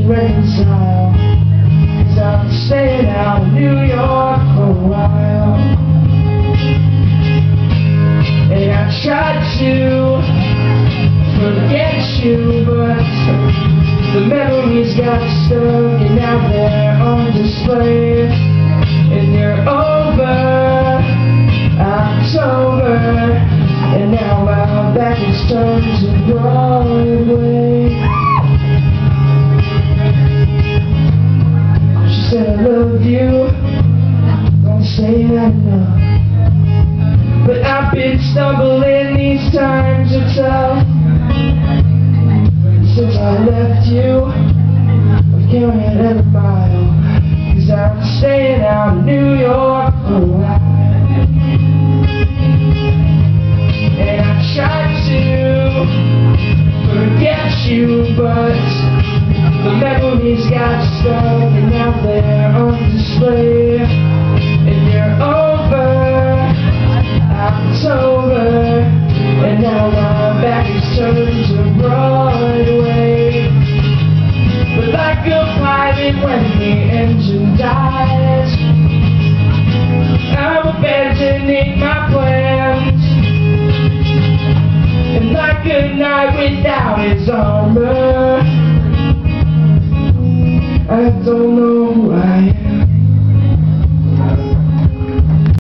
can reconcile, 'cause I'm staying out in New York for a while. And I tried to forget you, but the memories got stuck, and now they're on display. And you're over October, and now my back is turned to Broadway. She said I love you, don't say that enough. But I've been stumbling, these times are tough. Since I left you, I've counted every mile, 'cause I'm staying out in New York for a while. And I tried to forget you, but the memories got stuck, and now they're on display. And you're over October, and now my back is turned to Broadway. But like a pilot when the engine dies, I'm abandoning my plans. And like a knight without his armor, I don't know who I am.